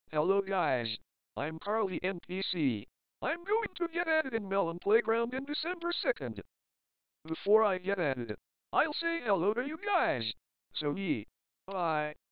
Hello guys, I'm Carly NPC. I'm going to get added in Melon Playground in December 2nd. Before I get added, I'll say hello to you guys. So bye.